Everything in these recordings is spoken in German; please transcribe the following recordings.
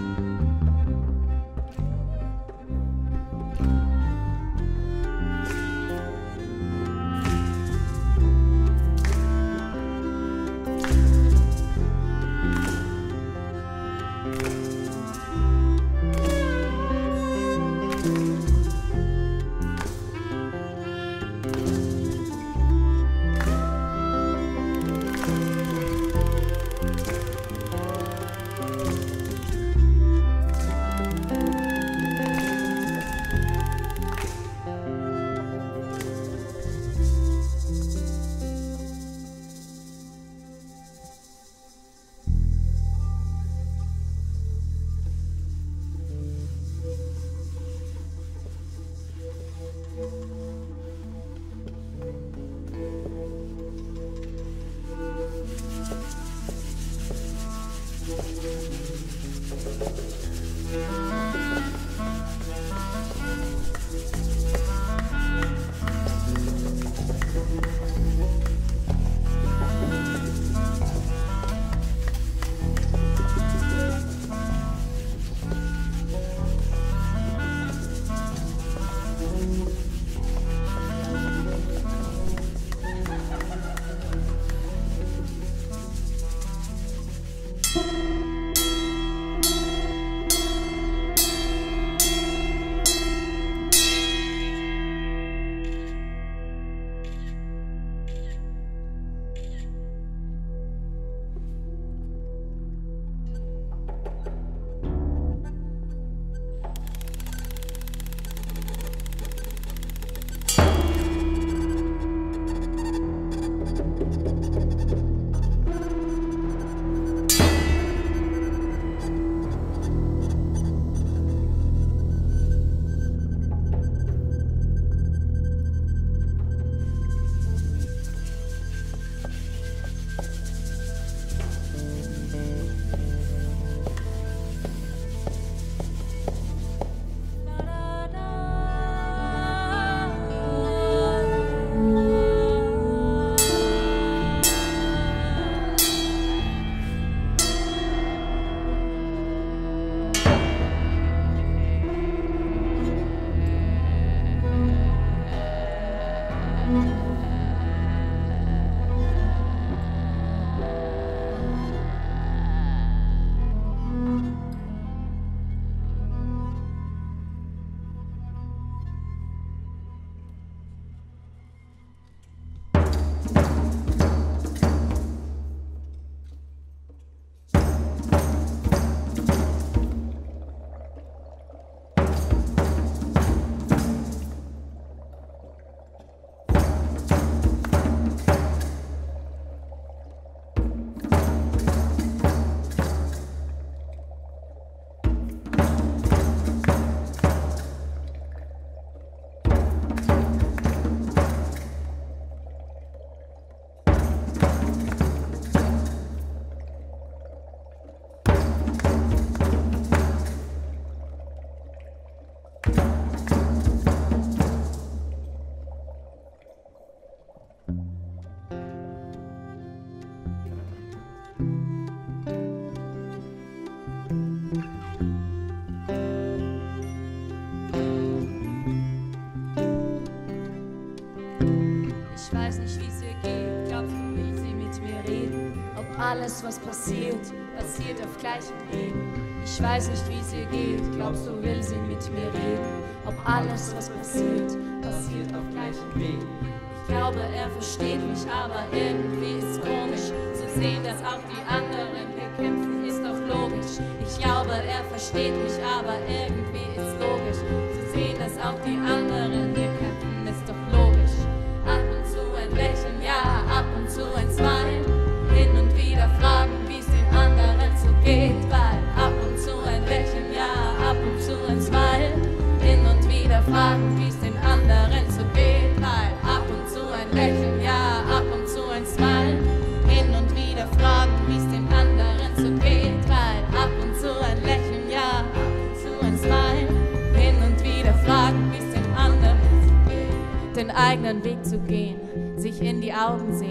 Alles, was passiert, passiert auf gleichem Weg. Ich weiß nicht, wie es ihr geht, glaubst du, will sie mit mir reden? Ob alles, was passiert, passiert auf gleichem Weg. Ich glaube, er versteht mich, aber irgendwie ist komisch zu sehen, dass auch die anderen hier kämpfen, ist doch logisch. Ich glaube, er versteht mich, aber irgendwie ist logisch zu sehen, dass auch die anderen hier kämpfen, ist doch logisch. Ab und zu ein Lächeln, ja, ab und zu ein Smile. Hin und wieder fragen, wie es den anderen so geht, weil ab und zu ein Lächeln, ja, ab und zu ein Smile. Hin und wieder fragen, wie es den anderen so geht, weil ab und zu ein Lächeln, ja, ab und zu ein Smile. Hin und wieder fragen, wie es den anderen so geht, weil ab und zu ein Lächeln, ja, ab und zu ein Smile. Hin und wieder fragen, wie es den anderen so geht. Den eigenen Weg zu gehen, sich in die Augen sehen,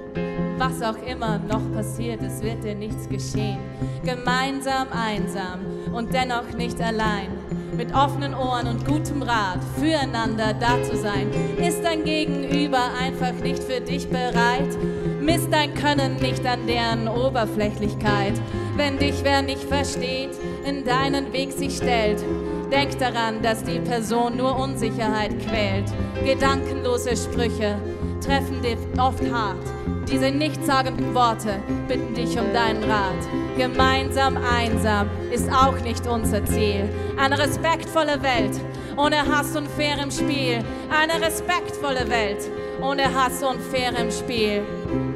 Was auch immer noch passiert, es wird dir nichts geschehen. Gemeinsam einsam und dennoch nicht allein. Mit offenen Ohren und gutem Rat füreinander da zu sein. Ist dein Gegenüber einfach nicht für dich bereit? Misst dein Können nicht an deren Oberflächlichkeit. Wenn dich wer nicht versteht, in deinen Weg sich stellt, denk daran, dass die Person nur Unsicherheit quält. Gedankenlose Sprüche treffen dich oft hart. Diese nichtssagenden Worte bitten dich um deinen Rat. Gemeinsam einsam ist auch nicht unser Ziel. Eine respektvolle Welt ohne Hass und fairem Spiel. Eine respektvolle Welt ohne Hass und fairem Spiel.